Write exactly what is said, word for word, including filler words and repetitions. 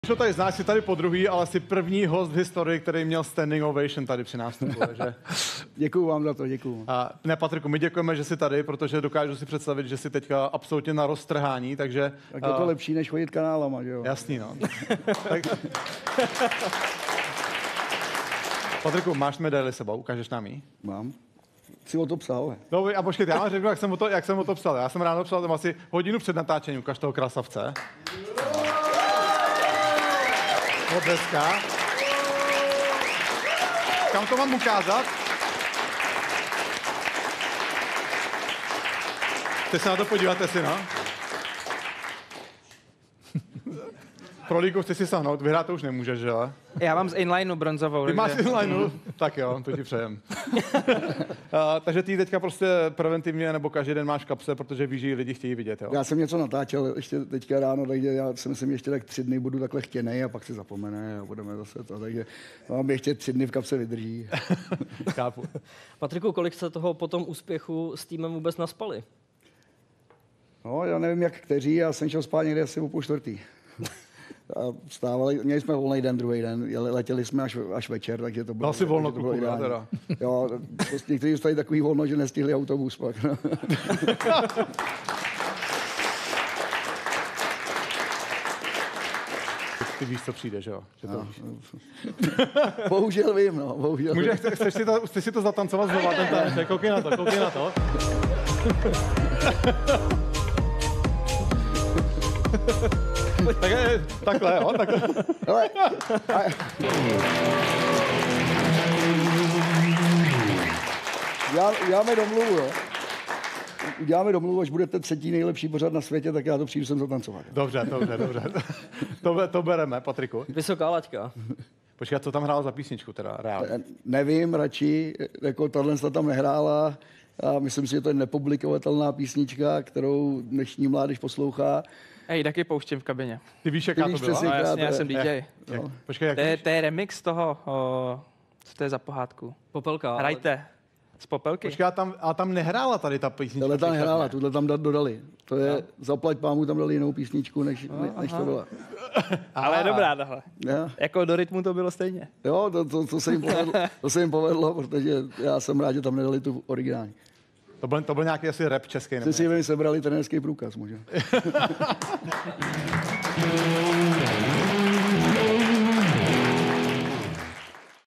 Už tady znáš, si tady po druhý, ale jsi první host v historii, který měl standing ovation tady při nástupu. Takže... Děkuju vám za to, děkuju. A ne, Patriku, my děkujeme, že jsi tady, protože dokážu si představit, že jsi teďka absolutně na roztrhání, takže... Tak je to uh... lepší, než chodit kanálama, že jo? Jasný, no. tak... Patriku, máš medaili sebou, ukážeš nám ji? Mám. Jsi o to psal. No a počkejte, já vám řeknu, jak jsem o to, jak jsem o to psal. Já jsem ráno psal tam asi hodinu před natáčením, ukaž toho krasavce. Odleska. Kam to mám ukázat? Chce se na to podívat, si, no? Pro líku chci si sahnout, vyhrát to už nemůžeš, že jo? Já mám z inlineu bronzovou. Ty takže... máš z inlineu? Tak jo, to ti přejem. uh, takže ty teďka prostě preventivně nebo každý den máš v kapse, protože víš, že lidi chtějí vidět, jo? Já jsem něco natáčel ještě teďka ráno, takže já si myslím, že ještě tak tři dny budu takhle chtěnej a pak si zapomene a budeme zase to, takže mám ještě tři dny v kapse vydrží. Chápu. Patriku, kolik se toho po tom úspěchu s týmem vůbec naspali? No, já nevím, jak kteří, já jsem šel spát někde asi o půl čtvrtý. A vstávali, měli jsme volný den, druhý den, letěli jsme až, až večer, takže to bylo... Dal si volno, to bylo kuku, ideální. teda. Jo, prostě někteří dostali takový volno, že nestihli autobus pak. No. Ty víš, co přijde, že jo? Že to No. víš. Bohužel vím, no, bohužel Může, vím. chceš, chceš, si to, chceš si to zatancovat znova, ten tanec? Koukej na to, koukej na to. tak je, takhle, jo, takhle. Hele, a... Já, uděláme domluvu, jo. Uděláme domluvu, až budete třetí nejlepší pořad na světě, tak já to přijdu sem zatancovat. Dobře, dobře, dobře. To, to bereme, Patriku. Vysoká laťka. Počkej, co tam hrál za písničku teda, reálně? Nevím, radši, jako tahle tam nehrála. A myslím si, že to je nepublikovatelná písnička, kterou dnešní mládež poslouchá. Hej, taky pouštím v kabině. Ty víš, jaká Ty to víš byla? přesně, No jaká jasně, to já je. jsem D J. Jak, počkej, jak To je, víš? to je remix toho, o, co to je za pohádku? Popelka. ale- Hrajte. Z Popelky. Počkej, a tam, a tam nehrála tady ta písnička? Tohle tam příšerně? nehrála, tuhle tam dodali. To je, zaplať pámu, tam dali jinou písničku, než, ne, než to byla. Ale je dobrá tahle. Ja. Jako do rytmu to bylo stejně. Jo, to, to, to, se jim povedlo, to se jim povedlo, protože já jsem rád, že tam nedali tu originální. To byl, to byl nějaký asi rap český. Jste si jim sebrali trenérský průkaz, možná.